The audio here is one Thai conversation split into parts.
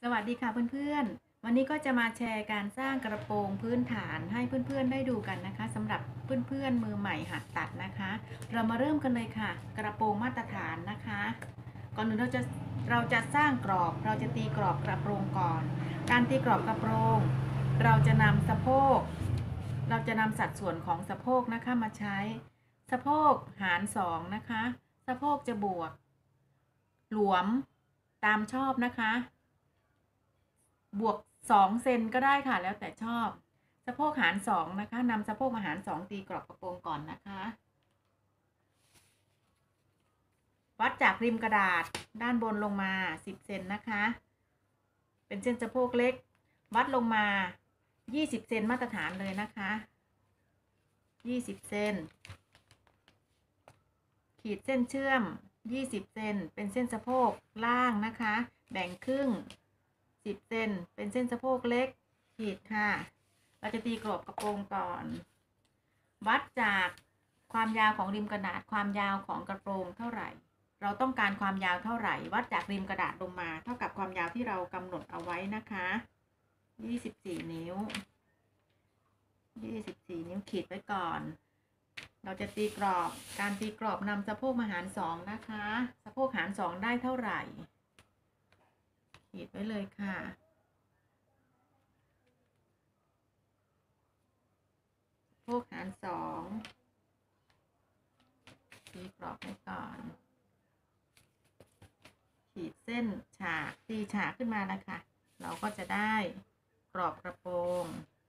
สวัสดีค่ะเพื่อนๆวันนี้ก็จะมาแชร์การสร้างกระโปรงพื้นฐานให้เพื่อนๆได้ดูกันนะคะสำหรับเพื่อนๆมือใหม่หัดตัดนะคะเรามาเริ่มกันเลยค่ะกระโปรงมาตรฐานนะคะก่อนอื่นเราจะสร้างกรอบเราจะตีกรอบกระโปรงก่อนการตีกรอบกระโปรงเราจะนำสะโพกเราจะนำสัดส่วนของสะโพกนะคะมาใช้สะโพกหาร2นะคะสะโพกจะบวกหลวมตามชอบนะคะบวก2 เซนก็ได้ค่ะแล้วแต่ชอบสะโพกหาร2นะคะนำสะโพกมาหาร2ตีกรอบกระโปรงก่อนนะคะวัดจากริมกระดาษด้านบนลงมา10 เซนนะคะเป็นเส้นสะโพกเล็กวัดลงมา20 เซนมาตรฐานเลยนะคะ20 เซนขีดเส้นเชื่อม20 เซนเป็นเส้นสะโพกล่างนะคะแบ่งครึ่ง10 เซนเป็นเส้นสะโพกเล็กขีดค่ะเราจะตีกรอบกระโปรงก่อนวัดจากความยาวของริมกระดาษความยาวของกระโปรงเท่าไหร่เราต้องการความยาวเท่าไหร่วัดจากริมกระดาษลงมาเท่ากับความยาวที่เรากำหนดเอาไว้นะคะ24 นิ้ว24 นิ้วขีดไว้ก่อนเราจะตีกรอบการตีกรอบนำสะโพกมาหาร2นะคะสะโพกหาร2ได้เท่าไหร่ขีดไว้เลยค่ะสะโพกหาร2ตีกรอบไว้ก่อนขีดเส้นฉากตีฉากขึ้นมานะคะเราก็จะได้กรอบกระโปรง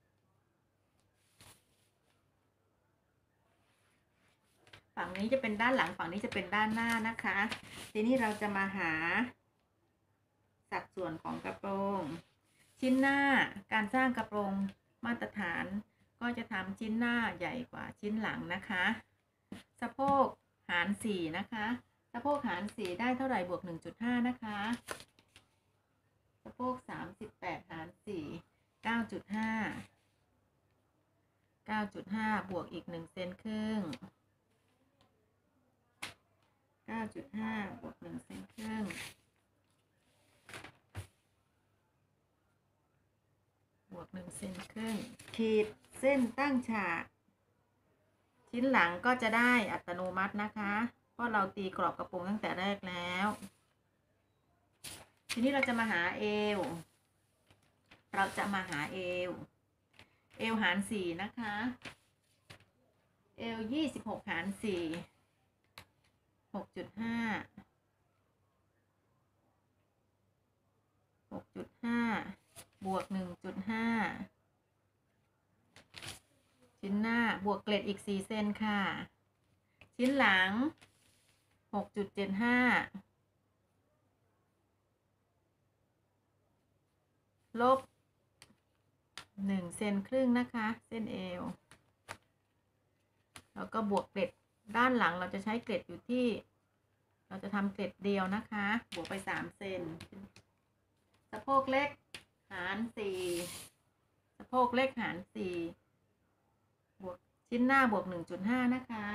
ฝั่งนี้จะเป็นด้านหลังฝั่งนี้จะเป็นด้านหน้านะคะทีนี้เราจะมาหาสัดส่วนของกระโปรงชิ้นหน้าการสร้างกระโปรงมาตรฐานก็จะทำชิ้นหน้าใหญ่กว่าชิ้นหลังนะคะสะโพกหาร4นะคะสะโพกหาร4ได้เท่าไหร่บวก 1.5 นะคะสะโพก38หาร4 9.5 9.5 บวกอีก1 เซนครึ่ง9.5 บวก1 เซนครึ่งบวก1 เซนครึ่งขีดเส้นตั้งฉากชิ้นหลังก็จะได้อัตโนมัตินะคะเพราะเราตีกรอบกระโปรงตั้งแต่แรกแล้วทีนี้เราจะมาหาเอวเอวหาร4นะคะเอว26หาร4 6.5 บวก 1.5 ชิ้นหน้าบวกเกล็ดอีก4 เซนค่ะชิ้นหลัง 6.75 ลบ1 เซนครึ่งนะคะเส้นเอวแล้วก็บวกเกล็ดด้านหลังเราจะใช้เกล็ดอยู่ที่เราจะทำเกล็ดเดียวนะคะบวกไป3 เซนสะโพกเล็กหาร4สะโพกเล็กหาร4บวกชิ้นหน้าบวก 1.5 นะคะ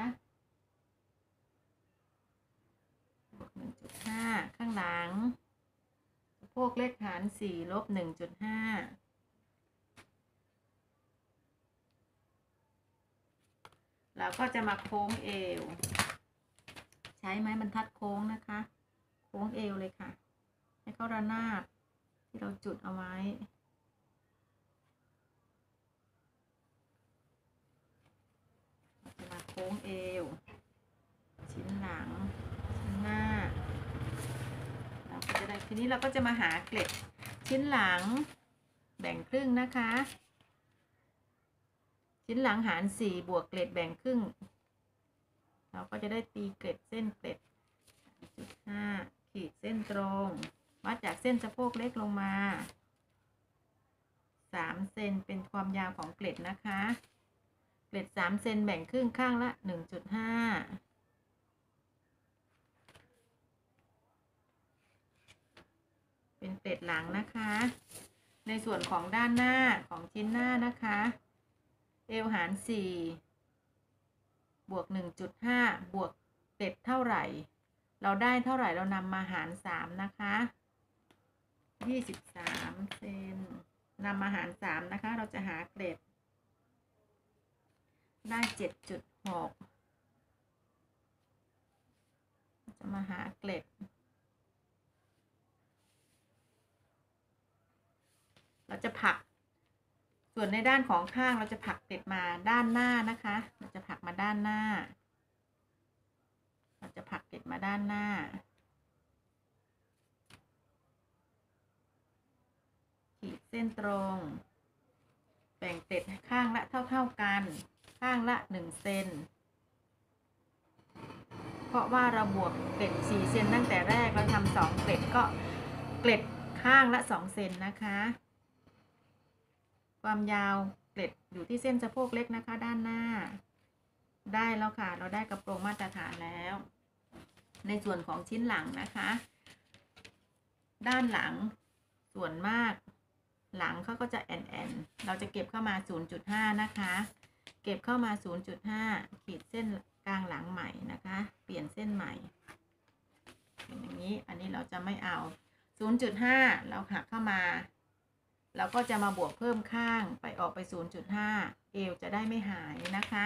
บวก 1.5 ข้างหลังสะโพกเล็กหาร4ลบ 1.5เราก็จะมาโค้งเอวใช้ไม้บรรทัดโค้งนะคะโค้งเอวเลยค่ะให้เข้าระนาบที่เราจุดเอาไว้เราจะมาโค้งเอวชิ้นหลังชิ้นหน้าเราก็จะได้ทีนี้เราก็จะมาหาเกล็ดชิ้นหลังแบ่งครึ่งนะคะชิ้นหลังหาร4บวกเกล็ดแบ่งครึ่งเราก็จะได้ตีเกล็ดเส้นเกล็ด 3.5 ขีดเส้นตรงวัดจากเส้นสะโพกเล็กลงมา3 เซนเป็นความยาวของเกล็ดนะคะเกล็ด3 เซนแบ่งครึ่งข้างละ 1.5 เป็นเกล็ดหลังนะคะในส่วนของด้านหน้าของชิ้นหน้านะคะเอวหาร4บวก 1.5 บวกเกล็ดเท่าไหร่เราได้เท่าไหร่เรานำมาหาร3นะคะ 23 เซนนำมาหาร3นะคะเราจะหาเกรดได้ 7.6 จะมาหาเกรดเราจะผลักส่วนในด้านของข้างเราจะผลักเกล็ดมาด้านหน้านะคะเราจะผลักมาด้านหน้าเราจะผลักเกล็ดมาด้านหน้าขีดเส้นตรงแบ่งเกล็ดข้างละเท่ากันข้างละ1 เซนเพราะว่าเราบวกเกล็ด4 เซนตั้งแต่แรกเราทำ2 เกล็ดก็เกล็ดข้างละ2 เซนนะคะความยาวเกล็ดอยู่ที่เส้นสะโพกเล็กนะคะด้านหน้าได้แล้วค่ะเราได้กระโปรงมาตรฐานแล้วในส่วนของชิ้นหลังนะคะด้านหลังส่วนมากหลังเขาก็จะแอนเราจะเก็บเข้ามา 0.5 นะคะเก็บเข้ามา 0.5 ขีดเส้นกลางหลังใหม่นะคะเปลี่ยนเส้นใหม่เป็นอย่างนี้อันนี้เราจะไม่เอา 0.5 เราหักเข้ามาเราก็จะมาบวกเพิ่มข้างไปออกไป 0.5 เอวจะได้ไม่หายนะคะ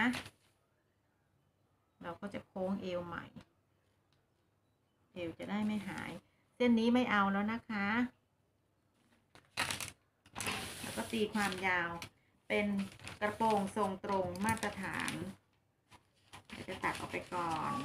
เราก็จะโค้งเอวใหม่เอวจะได้ไม่หายเส้นนี้ไม่เอาแล้วนะคะแล้วก็ตีความยาวเป็นกระโปรงทรงตรงมาตรฐานเดี๋ยวจะตัดออกไปก่อน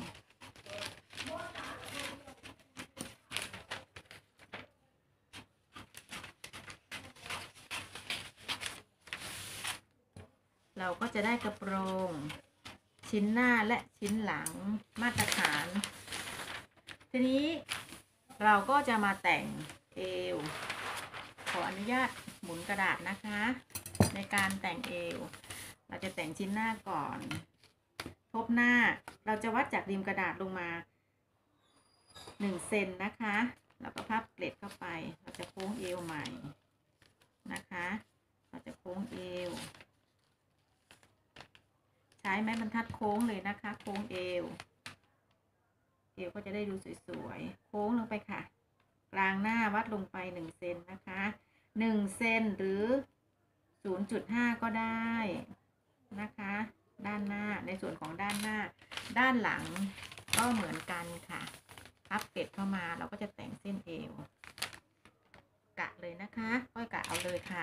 เราก็จะได้กระโปรงชิ้นหน้าและชิ้นหลังมาตรฐานทีนี้เราก็จะมาแต่งเอวขออนุญาตหมุนกระดาษนะคะในการแต่งเอวเราจะแต่งชิ้นหน้าก่อนทบหน้าเราจะวัดจากริมกระดาษลงมา1 เซนนะคะแล้วก็พับเกล็ดเข้าไปเราจะโค้งเอวใหม่นะคะเราจะโค้งเอวใช้ไม้บรรทัดโค้งเลยนะคะโค้งเอวก็จะได้ดูสวยๆโค้งลงไปค่ะกลางหน้าวัดลงไป1 เซนนะคะ1 เซนหรือ 0.5 ก็ได้นะคะด้านหน้าในส่วนของด้านหน้าด้านหลังก็เหมือนกันค่ะพับเกล็ดเข้ามาเราก็จะแต่งเส้นเอวกะเลยนะคะค่อยกะเอาเลยค่ะ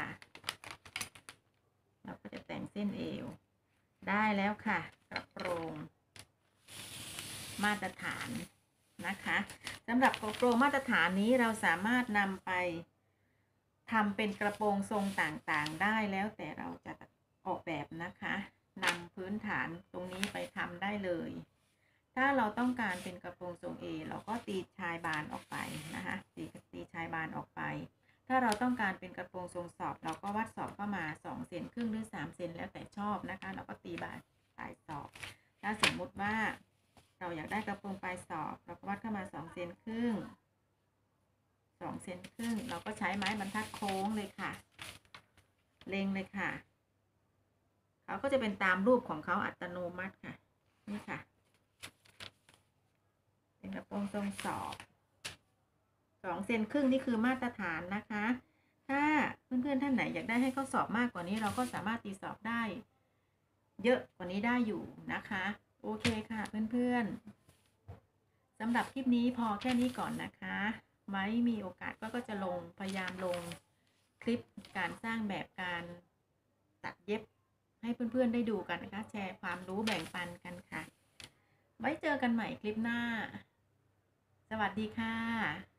เราก็จะแต่งเส้นเอวได้แล้วค่ะกระโปรงมาตรฐานนะคะสำหรับกระโปรงมาตรฐานนี้เราสามารถนำไปทำเป็นกระโปรงทรงต่างๆได้แล้วแต่เราจะออกแบบนะคะนำพื้นฐานตรงนี้ไปทำได้เลยถ้าเราต้องการเป็นกระโปรงทรง A เราก็ตีชายบานออกไปนะคะตีชายบานออกไปถ้าเราต้องการเป็นกระโปรงทรงสอบเราก็วัดสอบเข้ามา2 เซนครึ่งหรือ3 เซนแล้วแต่ชอบนะคะเราก็ตีบานปลายสอบถ้าสมมุติว่าเราอยากได้กระโปรงปลายสอบเราก็วัดเข้ามา2 เซนครึ่ง2 เซนครึ่งเราก็ใช้ไม้บรรทัดโค้งเลยค่ะเล็งเลยค่ะเขาก็จะเป็นตามรูปของเขาอัตโนมัติค่ะนี่ค่ะเป็นกระโปรงทรงสอบ2 เซนครึ่งนี่คือมาตรฐานนะคะถ้าเพื่อนๆท่านไหนอยากได้ให้เขาสอบมากกว่านี้เราก็สามารถตีสอบได้เยอะกว่านี้ได้อยู่นะคะโอเคค่ะเพื่อนๆสำหรับคลิปนี้พอแค่นี้ก่อนนะคะไว้มีโอกาสก็จะลงพยายามลงคลิปการสร้างแบบการตัดเย็บให้เพื่อนๆได้ดูกันนะคะแชร์ความรู้แบ่งปันกันค่ะไว้เจอกันใหม่คลิปหน้าสวัสดีค่ะ